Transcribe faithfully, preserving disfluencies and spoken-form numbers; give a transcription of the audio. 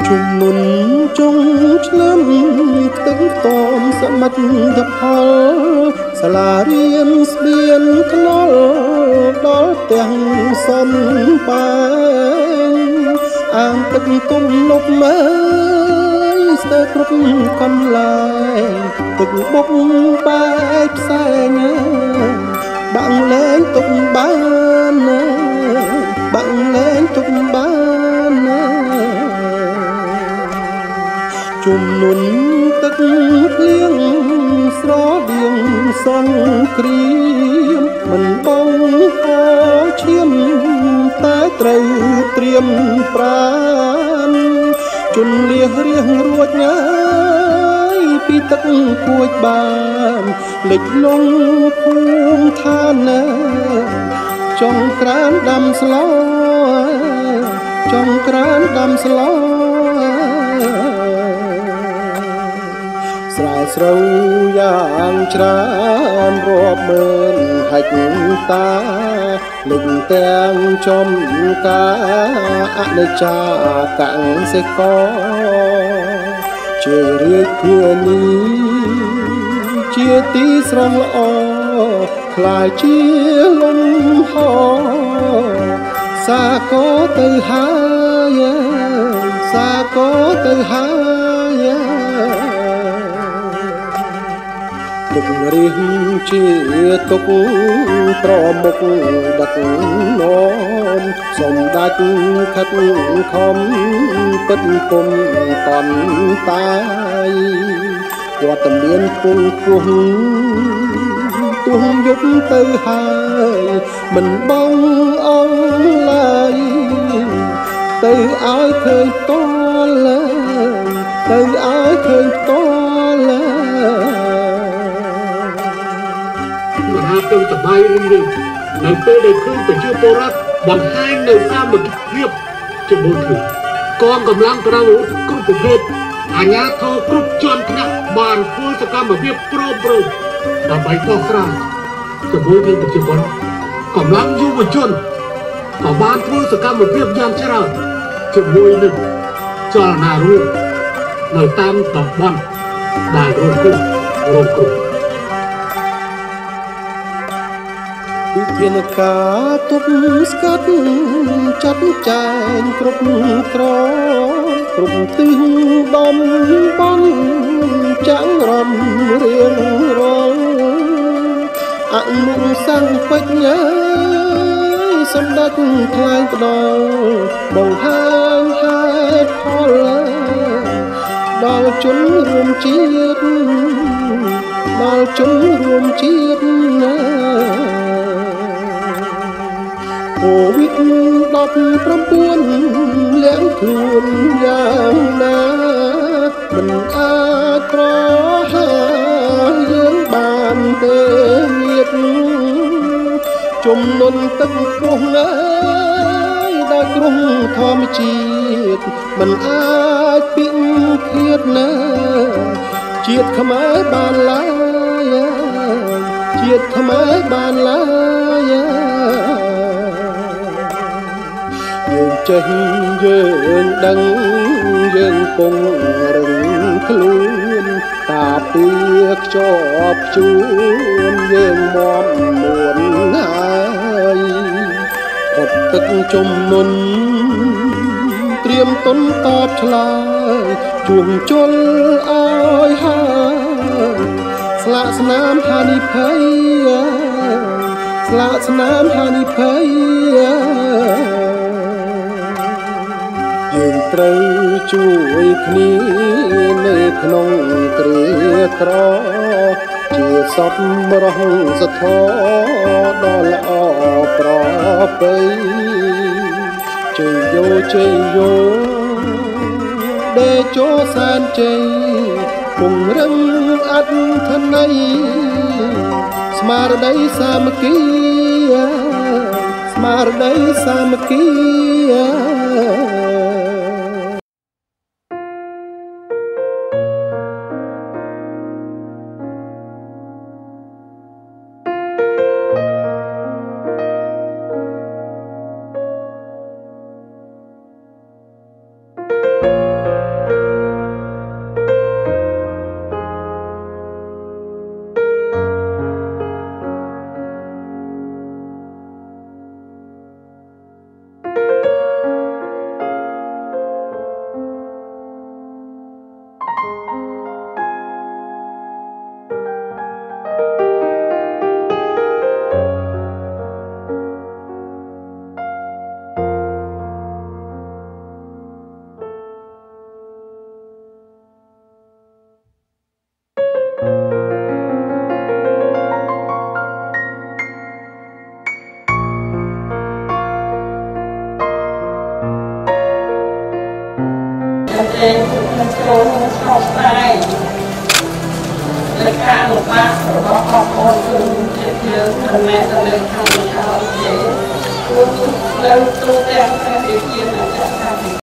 ជុំនុនចុងឆ្នាំទឹកតមសមិទ្ធផលសាលារៀនស្បៀនថ្នល់ដល់ទាំងសំបែងអាងទឹកទុំលុបមើលស្ទើរគ្រប់កន្លែងទឹកបុកបែកផ្សែងបាំងលែងទុកបានបាំងលែងទុកបានជុំនុនទឹកភ្លៀងស្រដៀងសង្គ្រាមមិនបងហោឈាមតែត្រូវត្រៀមប្រានជន់លះរៀងរួចញ៉ាយពីទឹកគួចបានលេចលងភូមិឋានណាចុងក្រានដាំស្លោចុងក្រានដាំស្លោស្រែស្រូវយ៉ាងច្រើនរាប់ម៉ឺនហិចតាលិចទាំងចំការអនិច្ចាកសិករជារឿយគ្រានេះជាទីស្រងល្អคล้ายជាលំហសាកោទៅហើយសាកោទៅហើយទុករិះជាទុកប្រមុខដឹកនាំសំដាច់ខិតខំពិតពុំតន់តាយវត្តមានពុំពោះទុំយប់ទៅហើយមិនបងអងឡើយទៅឲ្យឃើញតលទៅឲ្យឃើញតលមហាគមសបាយរីងរីនៅពេលដែលឃើញប្រជាពលរដ្ឋបង្ហាញនៅសាមគ្គីភាពជាមួយគ្នាកងកម្លាំងប្រវត្តិគ្រប់ប្រភេទអាជ្ញាធរគ្រប់ជាន់ថ្នាក់បានធ្វើសកម្មភាពប្រមប្រំដើម្បីកោះក្រាជាមួយនឹងប្រជាពលរដ្ឋកម្លាំងយុវជនក៏បានធ្វើសកម្មភាពយ៉ាងច្រើនជាមួយនឹងចលនារួមនៅតាមតំបន់ដែលរងគ្រោះរងគ្រោះវិធានការទប់ស្កាត់ចាត់ចែងគ្រប់ក្រគ្រប់ទិសតំបន់ចាំងរំរៀងរាល់អនុសង្ពេជ្ញាសម្ដេចថ្លែងផ្ដល់បង្ហាញហេតុផលដល់ជនរួមជាតិដល់ជនរួមជាតិណាកូវីដ ដប់ប្រាំបួន លាក់ខ្លួនយ៉ាងណាមិនអាចប្រហារយើងបានទេទៀតជំនន់ទឹកពោះណាយដោយគ្រោះធម្មជាតិមិនអាចពិឃាតណាជាតិខ្មែរបានឡើយជាតិខ្មែរបានឡើយយើងចេះយើងដឹងយើងពងរឹងខ្លួនតាពីខ្ជាប់ជួនយើងមមមួនហើយផុតទឹកជំនន់ត្រៀមទុនតបឆ្លើយជួងជុលឲ្យហើយស្លាកស្នាមហានិភ័យស្លាកស្នាមហានិភ័យយើងត្រូវជួយគ្នានៅក្នុងគ្រាក្រជាសពរហសធដ៏ល្អប្រពៃជ័យយោជ័យយោដេជោសែនជ័យពង្រឹងអត្ថន័យស្មារតីសាមគ្គីស្មារតីសាមគ្គីងនឹងចូលខុសតែលេខការរបស់របស់បងប្អូនគឺយើងមិនមែនតែលើខាងខាងទេគឺលើទូទាំងប្រទេសជាតិ